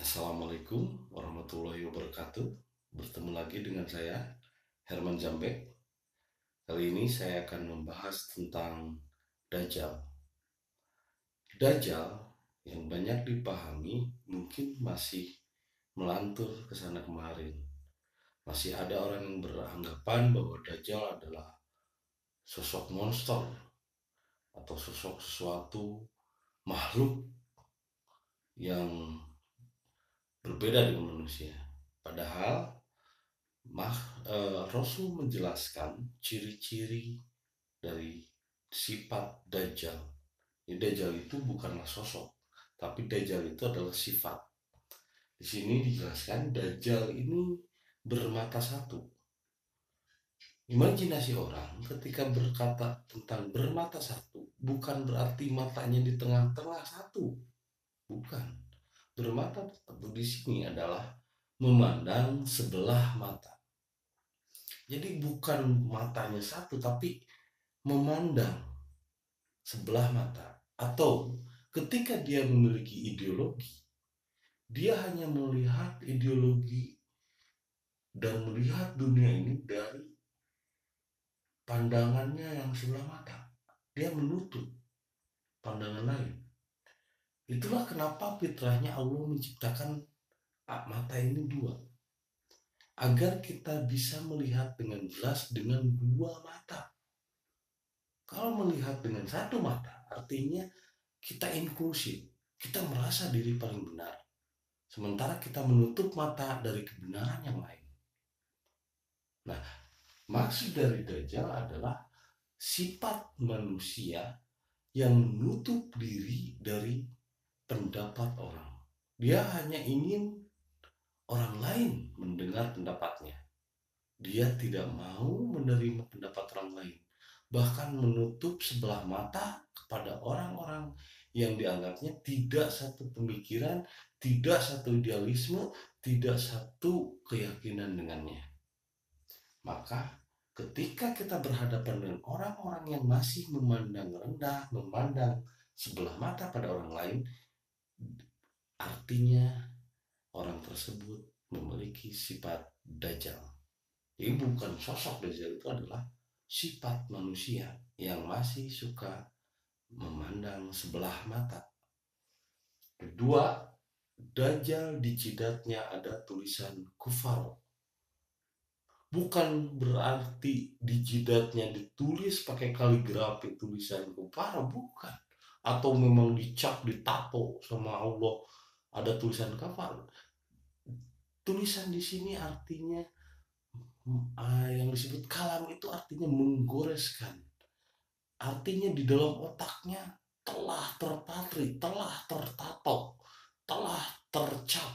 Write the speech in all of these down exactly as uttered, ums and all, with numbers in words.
Assalamualaikum warahmatullahi wabarakatuh. Bertemu lagi dengan saya, Herman Jambek. Kali ini saya akan membahas tentang Dajjal. Dajjal yang banyak dipahami mungkin masih melantur ke sana kemarin. Masih ada orang yang beranggapan bahwa Dajjal adalah sosok monster atau sosok sesuatu makhluk yang berbeda dengan manusia. Padahal Mah, eh, Rasul menjelaskan ciri-ciri dari sifat Dajjal. Jadi Dajjal itu bukanlah sosok, tapi Dajjal itu adalah sifat. Di sini dijelaskan Dajjal ini bermata satu. Imajinasi orang ketika berkata tentang bermata satu, bukan berarti matanya di tengah-tengah satu, bukan. Bermata satu di sini adalah memandang sebelah mata. Jadi bukan matanya satu, tapi memandang sebelah mata. Atau ketika dia memiliki ideologi, dia hanya melihat ideologi dan melihat dunia ini dari pandangannya yang sebelah mata. Dia menutup pandangan lain. Itulah kenapa fitrahnya Allah menciptakan mata ini dua, agar kita bisa melihat dengan jelas dengan dua mata. Kalau melihat dengan satu mata, artinya kita inklusif, kita merasa diri paling benar, sementara kita menutup mata dari kebenaran yang lain. Nah, maksud dari Dajjal adalah sifat manusia yang menutup diri dari pendapat orang. Dia hanya ingin orang lain mendengar pendapatnya. Dia tidak mau menerima pendapat orang lain, bahkan menutup sebelah mata kepada orang-orang yang dianggapnya tidak satu pemikiran, tidak satu idealisme, tidak satu keyakinan dengannya. Maka ketika kita berhadapan dengan orang-orang yang masih memandang rendah, memandang sebelah mata pada orang lain, artinya orang tersebut memiliki sifat Dajjal. Jadi bukan sosok Dajjal, itu adalah sifat manusia yang masih suka memandang sebelah mata. Kedua, Dajjal di jidatnya ada tulisan kufar. Bukan berarti di jidatnya ditulis pakai kaligrafi tulisan kufar, bukan. Atau memang dicap, ditato sama Allah ada tulisan kafar. Tulisan di sini artinya uh, yang disebut kalam itu artinya menggoreskan. Artinya di dalam otaknya telah terpatri, telah tertato, telah tercap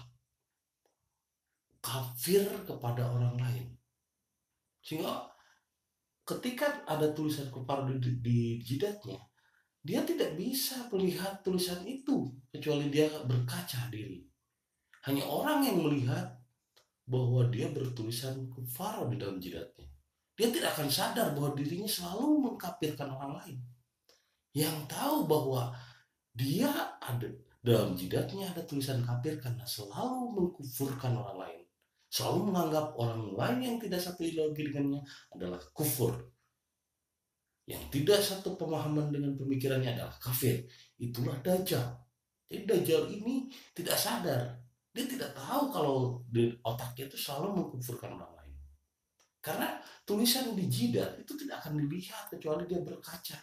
kafir kepada orang lain. Sehingga ketika ada tulisan kufar di, di, di jidatnya, dia tidak bisa melihat tulisan itu kecuali dia berkaca diri. Hanya orang yang melihat bahwa dia bertulisan kufar di dalam jidatnya, dia tidak akan sadar bahwa dirinya selalu mengkafirkan orang lain. Yang tahu bahwa dia ada dalam jidatnya ada tulisan kafir karena selalu mengkufurkan orang lain, selalu menganggap orang lain yang tidak satu ideologi dengannya adalah kufur, yang tidak satu pemahaman dengan pemikirannya adalah kafir. Itulah Dajjal. Jadi Dajjal ini tidak sadar, dia tidak tahu kalau di otaknya itu selalu mengkufurkan orang lain. Karena tulisan di jidat itu tidak akan dilihat kecuali dia berkaca.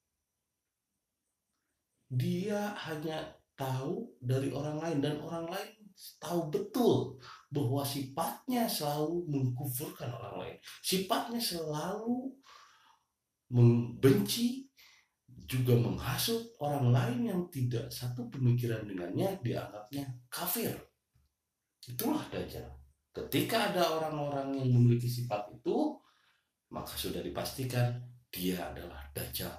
Dia hanya tahu dari orang lain, dan orang lain tahu betul bahwa sifatnya selalu mengkufurkan orang lain, sifatnya selalu membenci, juga menghasut orang lain yang tidak satu pemikiran dengannya, dianggapnya kafir. Itulah Dajjal. Ketika ada orang-orang yang memiliki sifat itu, maka sudah dipastikan dia adalah Dajjal.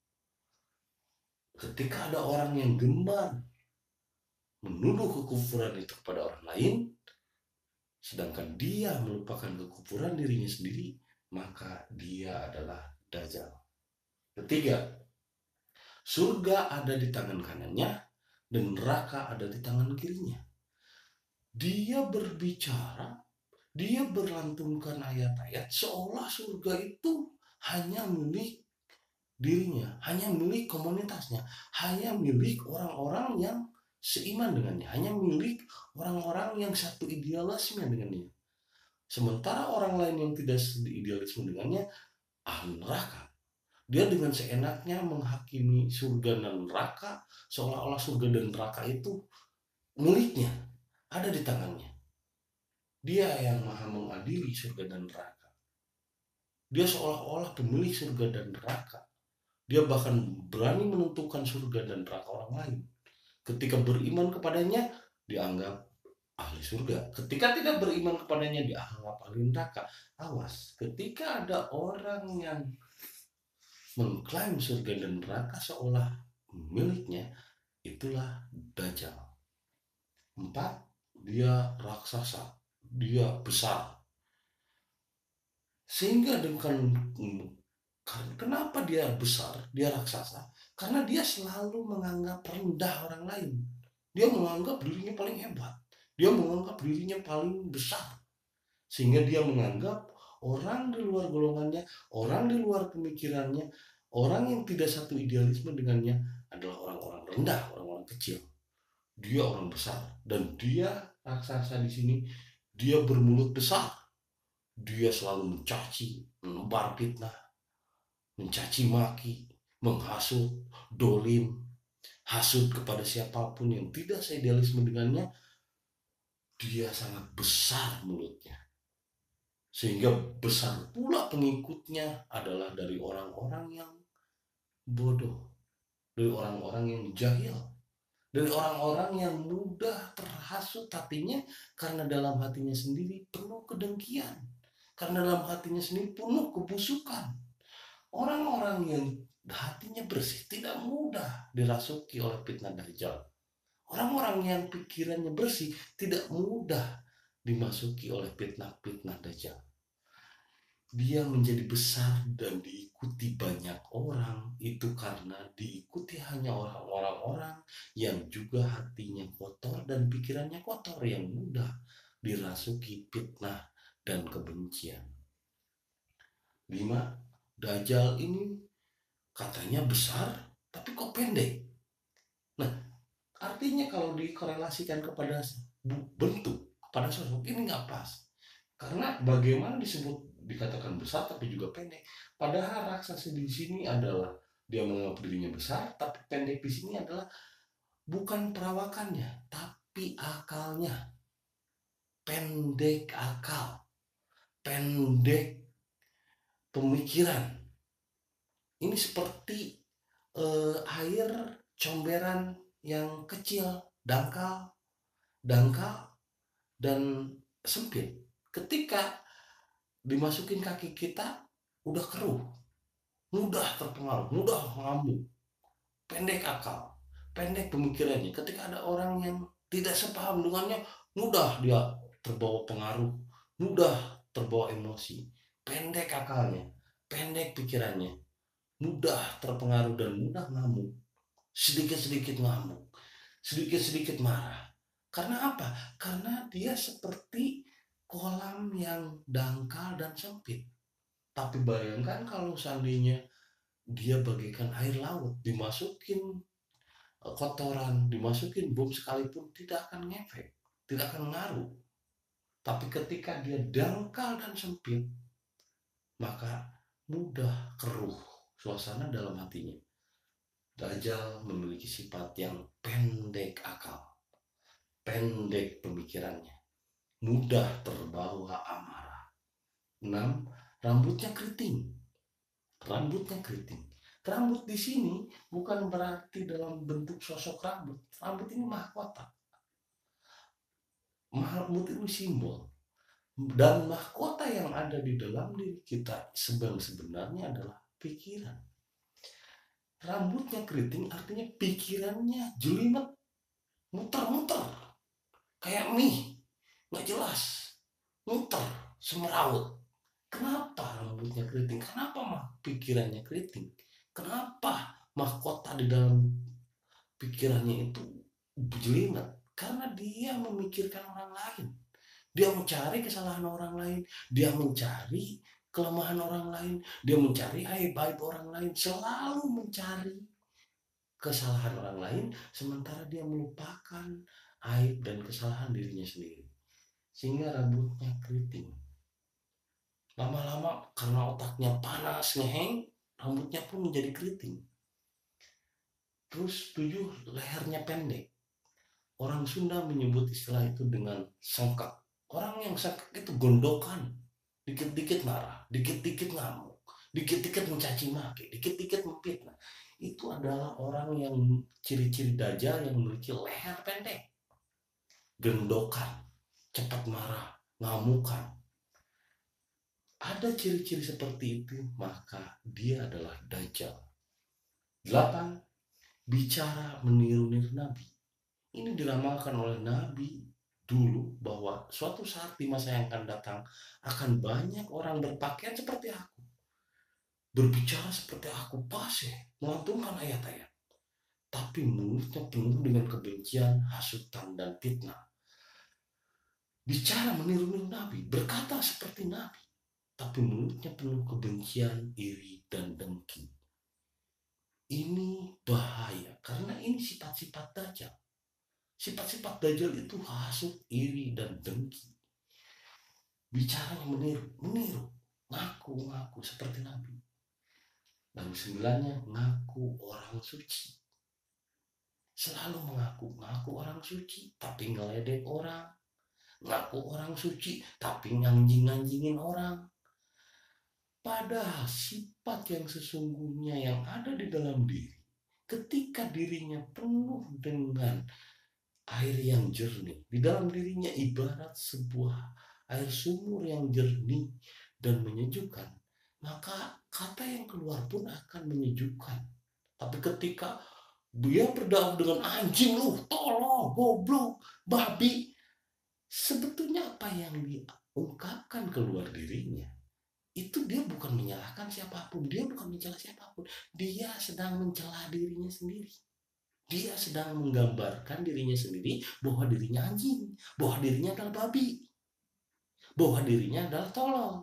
Ketika ada orang yang gemar menuduh kekufuran itu kepada orang lain, sedangkan dia melupakan kekufuran dirinya sendiri, maka dia adalah Dajjal. Ketiga, surga ada di tangan kanannya dan neraka ada di tangan kirinya. dia berbicara, dia berlantunkan ayat-ayat seolah surga itu hanya milik dirinya, hanya milik komunitasnya, hanya milik orang-orang yang seiman dengannya, hanya milik orang-orang yang satu idealisme dengannya. Sementara orang lain yang tidak seidealisme dengannya, ahli neraka. Dia dengan seenaknya menghakimi surga dan neraka, seolah-olah surga dan neraka itu miliknya, ada di tangannya. Dia yang maha mengadili surga dan neraka. Dia seolah-olah pemilik surga dan neraka. Dia bahkan berani menentukan surga dan neraka orang lain. Ketika beriman kepadanya, dianggap ahli surga. Ketika tidak beriman kepadanya, dianggap ahli neraka. Awas, ketika ada orang yang mengklaim surga dan neraka seolah miliknya, itulah Dajjal. Empat, dia raksasa, dia besar. Sehingga dengan kenapa dia besar, dia raksasa? Karena dia selalu menganggap rendah orang lain. Dia menganggap dirinya paling hebat. Dia menganggap dirinya paling besar. Sehingga dia menganggap orang di luar golongannya, orang di luar pemikirannya, orang yang tidak satu idealisme dengannya adalah orang-orang rendah, orang-orang kecil. Dia orang besar dan dia raksasa di sini. Dia bermulut besar. Dia selalu mencaci, menebar fitnah, mencaci maki, menghasut, dolim, hasut kepada siapapun yang tidak seidealisme dengannya. Dia sangat besar mulutnya. Sehingga besar pula pengikutnya adalah dari orang-orang yang bodoh, dari orang-orang yang jahil, dari orang-orang yang mudah terhasut hatinya karena dalam hatinya sendiri penuh kedengkian, karena dalam hatinya sendiri penuh kebusukan. Orang-orang yang hatinya bersih tidak mudah dirasuki oleh fitnah Dajjal. Orang-orang yang pikirannya bersih tidak mudah dimasuki oleh fitnah-fitnah Dajjal. Dia menjadi besar dan diikuti banyak orang itu karena diikuti hanya orang-orang yang juga hatinya kotor dan pikirannya kotor, yang mudah dirasuki fitnah dan kebencian. Lima, Dajjal ini katanya besar tapi kok pendek. Nah, artinya kalau dikorelasikan kepada bentuk, pada sosok, ini nggak pas. Karena bagaimana disebut dikatakan besar tapi juga pendek. Padahal raksasa di sini adalah dia menganggap dirinya besar, tapi pendek di sini adalah bukan perawakannya, tapi akalnya. Pendek akal, pendek pemikiran. Ini seperti eh, air comberan yang kecil, dangkal, dangkal dan sempit. Ketika dimasukin kaki kita udah keruh, mudah terpengaruh, mudah ngamuk, pendek akal, pendek pemikirannya. Ketika ada orang yang tidak sepaham dengannya, mudah dia terbawa pengaruh, mudah terbawa emosi, pendek akalnya, pendek pikirannya, mudah terpengaruh dan mudah ngamuk, sedikit-sedikit ngamuk, sedikit-sedikit marah. Karena apa? Karena dia seperti kolam yang dangkal dan sempit. Tapi bayangkan kalau seandainya dia bagaikan air laut, dimasukin kotoran, dimasukin bom sekalipun tidak akan ngefek, tidak akan ngaruh. Tapi ketika dia dangkal dan sempit, maka mudah keruh suasana dalam hatinya. Dajjal memiliki sifat yang pendek akal, pendek pemikirannya, mudah terbawa amarah. Enam, rambutnya keriting. Rambutnya keriting. Rambut di sini bukan berarti dalam bentuk sosok rambut. Rambut ini mahkota. Rambut itu simbol. Dan mahkota yang ada di dalam diri kita sebenarnya adalah pikiran. Rambutnya keriting artinya pikirannya jelimet, muter-muter, kayak mie, nggak jelas, muter, semeraut. Kenapa rambutnya keriting? Kenapa mah pikirannya keriting? Kenapa mahkota di dalam pikirannya itu jelimet? Karena dia memikirkan orang lain. Dia mencari kesalahan orang lain, dia mencari kelemahan orang lain, dia mencari aib-aib orang lain, selalu mencari kesalahan orang lain, sementara dia melupakan aib dan kesalahan dirinya sendiri. Sehingga rambutnya keriting. Lama-lama karena otaknya panas, ngeheng, rambutnya pun menjadi keriting. Terus tujuh, lehernya pendek. Orang Sunda menyebut istilah itu dengan sengkak. Orang yang sengkak itu gondokan, dikit-dikit marah, dikit-dikit ngamuk, dikit-dikit mencaci maki, dikit-dikit memfitnah. Itu adalah orang yang ciri-ciri dajjal yang memiliki leher pendek, gendokan, cepat marah, ngamukan. Ada ciri-ciri seperti itu, maka dia adalah dajjal. Delapan, bicara meniru-niru Nabi. Ini diramalkan oleh Nabi dulu bahwa suatu saat di masa yang akan datang akan banyak orang berpakaian seperti aku, berbicara seperti aku, fasih, melantunkan ayat-ayat, tapi mulutnya penuh dengan kebencian, hasutan, dan fitnah. Bicara meniru-niru Nabi, berkata seperti Nabi, tapi mulutnya penuh kebencian, iri, dan dengki. Ini bahaya karena ini sifat-sifat dajjal. Sifat-sifat dajjal itu hasut, iri, dan dengki. Bicaranya meniru, meniru, ngaku-ngaku seperti Nabi. Lalu sembilannya, ngaku orang suci. Selalu mengaku-ngaku orang suci, tapi ngeledek orang. Ngaku orang suci, tapi nganjing-nganjingin orang. Padahal sifat yang sesungguhnya yang ada di dalam diri, ketika dirinya penuh dengan air yang jernih, di dalam dirinya ibarat sebuah air sumur yang jernih dan menyejukkan, maka kata yang keluar pun akan menyejukkan. Tapi ketika dia berdakwah dengan anjing, lu, tolong, goblok, babi, sebetulnya apa yang diungkapkan keluar dirinya itu dia bukan menyalahkan siapapun, dia bukan mencela siapapun, dia sedang mencela dirinya sendiri. Dia sedang menggambarkan dirinya sendiri bahwa dirinya anjing, bahwa dirinya adalah babi, bahwa dirinya adalah tolol.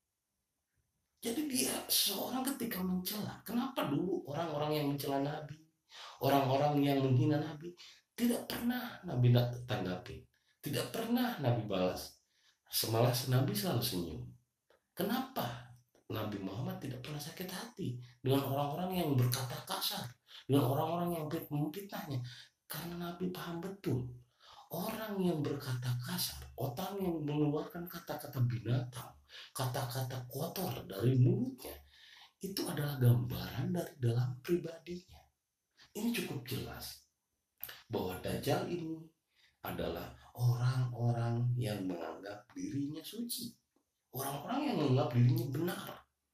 Jadi dia seorang ketika mencela, kenapa dulu orang-orang yang mencela Nabi, orang-orang yang menghina Nabi, tidak pernah Nabi tanggapi, tidak pernah Nabi balas, semalah Nabi selalu senyum. Kenapa Nabi Muhammad tidak pernah sakit hati dengan orang-orang yang berkata kasar, dengan orang-orang yang memfitnahnya? Karena Nabi paham betul, orang yang berkata kasar, orang yang mengeluarkan kata-kata binatang, kata-kata kotor dari mulutnya, itu adalah gambaran dari dalam pribadinya. Ini cukup jelas bahwa Dajjal ini adalah orang-orang yang menganggap dirinya suci, orang-orang yang menganggap dirinya benar.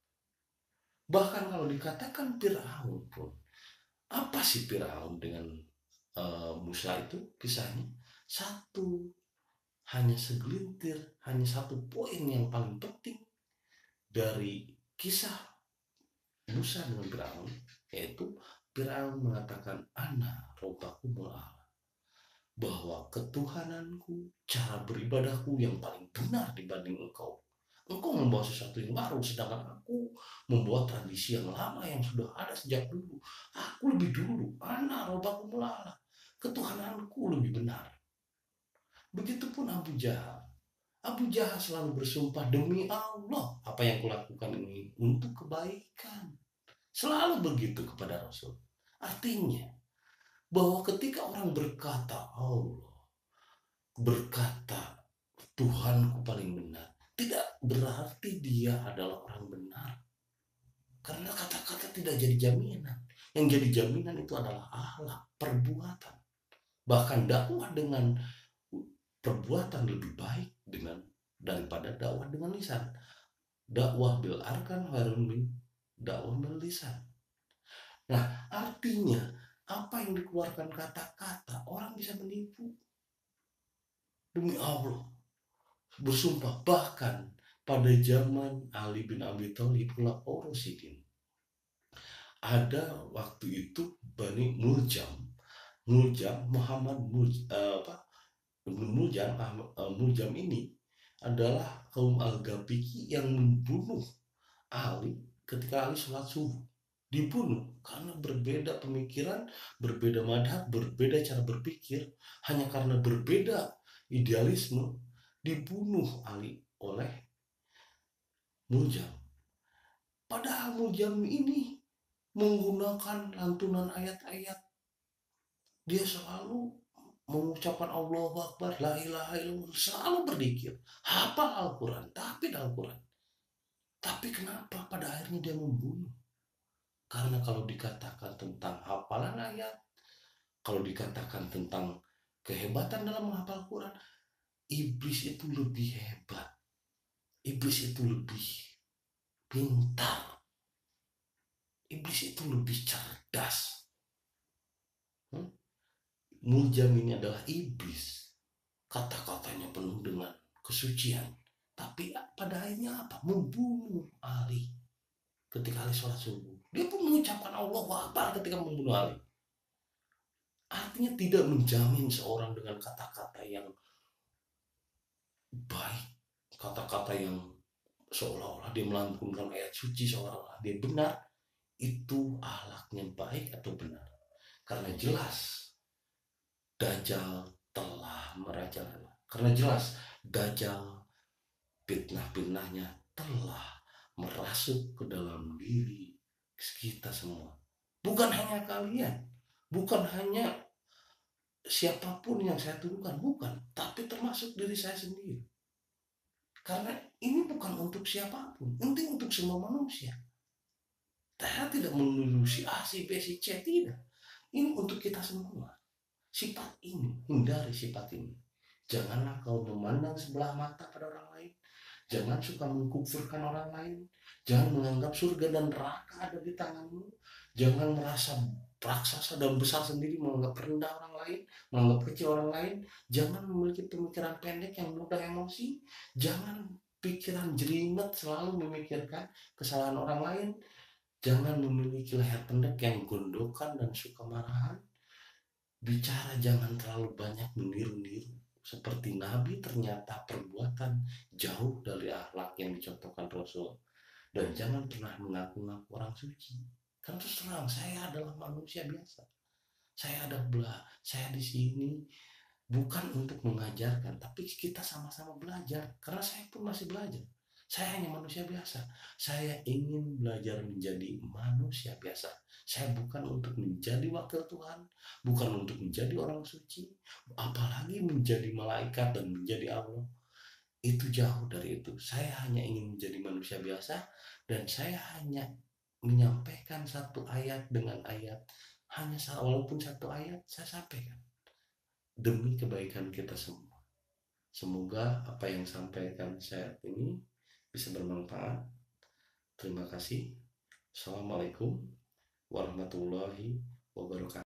Bahkan kalau dikatakan Firaun pun, apa sih Firaun dengan uh, Musa itu kisahnya? Satu, hanya segelintir, hanya satu poin yang paling penting dari kisah Musa dengan Firaun, yaitu Firaun mengatakan ana robbakumul a'la, bahwa ketuhananku, cara beribadahku yang paling benar dibanding engkau. Engkau membawa sesuatu yang baru, sedangkan aku membawa tradisi yang lama yang sudah ada sejak dulu. Aku lebih dulu, ana robbakumul a'la, ketuhananku lebih benar. Begitupun Abu Jahal. Abu Jahal selalu bersumpah, demi Allah, apa yang kulakukan ini untuk kebaikan. Selalu begitu kepada Rasul. Artinya bahwa ketika orang berkata Allah, berkata Tuhanku paling benar, tidak berarti dia adalah orang benar. Karena kata-kata tidak jadi jaminan. Yang jadi jaminan itu adalah akhlak, perbuatan. Bahkan dakwah dengan perbuatan lebih baik dengan daripada dakwah dengan lisan. Dakwah bil arkan khairun min dakwah bil lisan. Nah, artinya apa yang dikeluarkan kata-kata orang bisa menipu. Demi Allah, bersumpah. Bahkan pada zaman Ali bin Abi Thalib Khulafaur Rasyidin, ada waktu itu Bani Muljam, Muljam Muhammad Muljam, uh, apa Muljam uh, Muljam ini adalah kaum Al-Gabiki yang membunuh Ali ketika Ali sholat subuh. Dibunuh karena berbeda pemikiran, berbeda madhab, berbeda cara berpikir, hanya karena berbeda idealisme, dibunuh Ali oleh Muljam. Padahal Muljam ini menggunakan lantunan ayat-ayat, dia selalu mengucapkan Allahu Akbar, la ilaha illallah, selalu berzikir, hafal Al-Quran, tapi Al-Quran. Tapi kenapa pada akhirnya dia membunuh? Karena kalau dikatakan tentang hafalan ayat, kalau dikatakan tentang kehebatan dalam menghafal Quran, iblis itu lebih hebat. Iblis itu lebih pintar. Iblis itu lebih cerdas. Hmm? Muljam ini adalah iblis. Kata-katanya penuh dengan kesucian. Tapi pada akhirnya apa? Membunuh Ali ketika Ali sholat subuh. Dia pun mengucapkan Allahu Akbar ketika membunuh Ali. Artinya tidak menjamin seorang dengan kata-kata yang baik, kata-kata yang seolah-olah dia melantunkan ayat suci, seolah-olah dia benar, itu akhlaknya baik atau benar. Karena jelas Dajjal telah merajalela. Karena jelas Dajjal, fitnah-fitnahnya telah merasuk ke dalam diri kita semua. Bukan hanya kalian, bukan hanya siapapun yang saya tuduhkan, bukan, tapi termasuk diri saya sendiri. Karena ini bukan untuk siapapun, ini untuk semua manusia. Saya tidak menuduh si A, si B, si C, tidak. Ini untuk kita semua. Sifat ini, hindari sifat ini. Janganlah kau memandang sebelah mata pada orang lain. Jangan suka mengkufurkan orang lain. Jangan menganggap surga dan neraka ada di tanganmu. Jangan merasa raksasa dan besar sendiri, menganggap rendah orang lain, menganggap kecil orang lain. Jangan memiliki pemikiran pendek yang mudah emosi. Jangan pikiran jelimet selalu memikirkan kesalahan orang lain. Jangan memiliki leher pendek yang gondokan dan suka marahan. Bicara jangan terlalu banyak meniru-niru. Seperti Nabi ternyata perbuatan jauh dari akhlak yang dicontohkan Rasul. Dan jangan pernah mengaku-ngaku orang suci. Karena terus terang, saya adalah manusia biasa. Saya ada belah, saya di sini bukan untuk mengajarkan, tapi kita sama-sama belajar. Karena saya pun masih belajar. Saya hanya manusia biasa. Saya ingin belajar menjadi manusia biasa. Saya bukan untuk menjadi wakil Tuhan, bukan untuk menjadi orang suci, apalagi menjadi malaikat dan menjadi Allah. Itu jauh dari itu. Saya hanya ingin menjadi manusia biasa, dan saya hanya menyampaikan satu ayat dengan ayat. Hanya walaupun satu ayat saya sampaikan demi kebaikan kita semua. Semoga apa yang sampaikan saya ini bisa bermanfaat. Terima kasih. Assalamualaikum warahmatullahi wabarakatuh.